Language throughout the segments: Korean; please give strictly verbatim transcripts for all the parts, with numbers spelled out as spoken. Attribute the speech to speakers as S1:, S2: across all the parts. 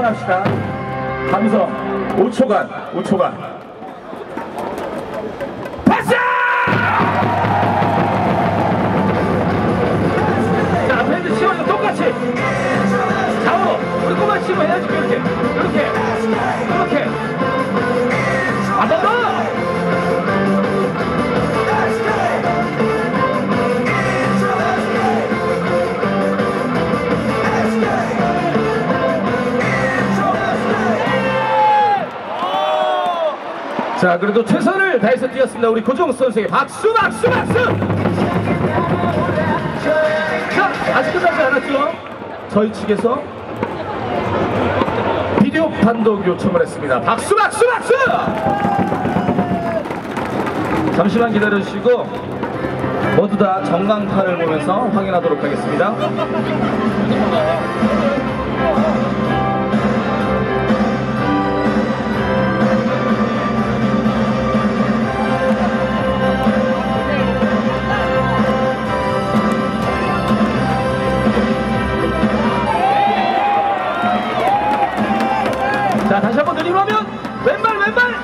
S1: 한번 합시다. 감성 오 초간 오 초간 파스! 자, 앞에 치워서 똑같이 좌우로 우리 꼬마 치고 해야지. 이렇게 이렇게 이렇게 한 번 더! 자, 그래도 최선을 다해서 뛰었습니다. 우리 고종욱 선수에게 박수 박수 박수! 자, 아직 끝나지 않았죠? 저희 측에서 비디오 판독 요청을 했습니다. 박수 박수 박수! 잠시만 기다려주시고 모두 다 전광판을 보면서 확인하도록 하겠습니다. 자, 다시 한번 들이면 왼발 왼발!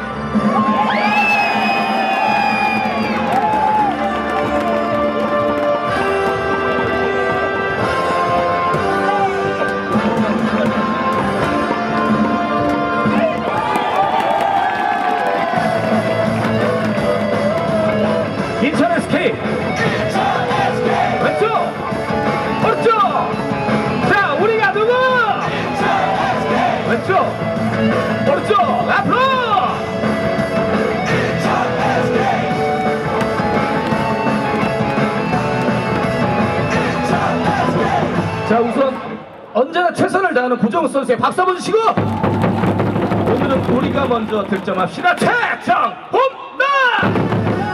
S1: 인천 에스케이 왼쪽 오른쪽. 자, 우리가 누구? 왼쪽 오른쪽 앞으로. 자, 우선 언제나 최선을 다하는 고종욱 선수의 박수 한번 주시고 오늘은 우리가 먼저 득점합시다. 최정 홈런!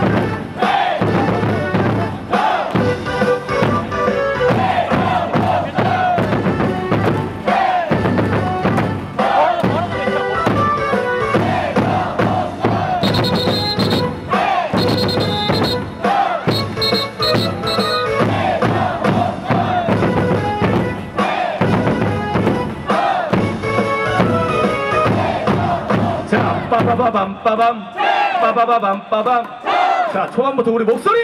S1: 빠바바밤 빠밤 빠바바밤 빠밤. 자, 초반부터 우리 목소리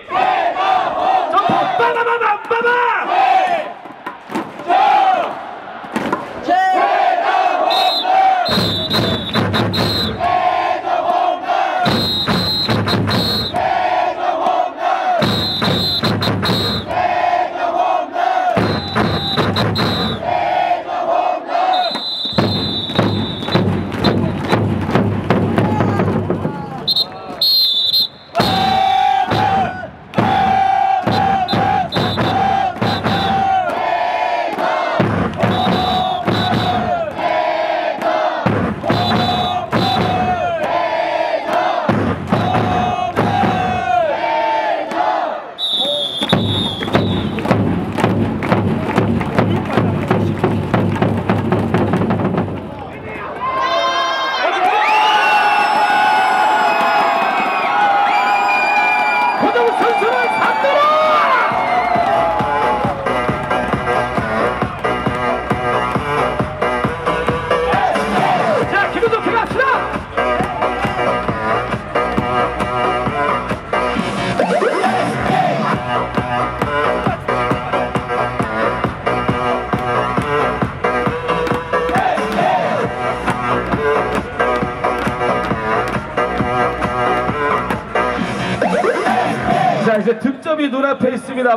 S1: 점프 빠바바밤 빠밤. 자, 이제 득점이 눈앞에 있습니다.